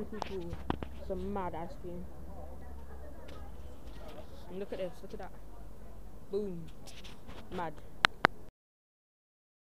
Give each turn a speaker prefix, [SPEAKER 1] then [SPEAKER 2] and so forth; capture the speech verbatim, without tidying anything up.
[SPEAKER 1] Some mad ice cream. And look at this, look at that. Boom. Mad.